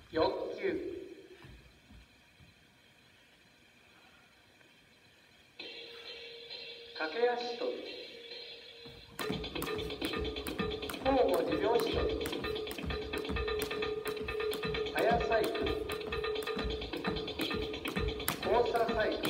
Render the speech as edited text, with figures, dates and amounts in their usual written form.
欲求、駆け足取り、交互自拍子取り、早サイクル、交差サイクル、